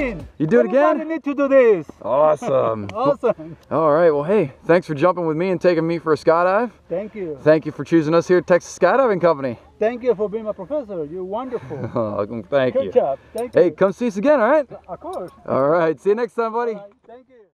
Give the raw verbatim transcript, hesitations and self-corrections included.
amazing. You do it again? Everybody need to do this. Awesome. Awesome. All right, well, hey, thanks for jumping with me and taking me for a skydive. Thank you. Thank you for choosing us here at Texas Skydiving Company. Thank you for being my professor. You're wonderful. Oh, thank Good you. job. Thank you. Hey, come see us again, all right? Of course. All right, see you next time, buddy. All right. Thank you.